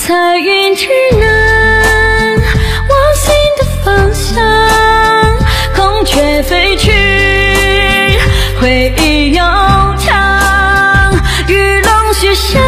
彩云只能往心的方向，空却飞去，回忆悠长，玉龙雪山。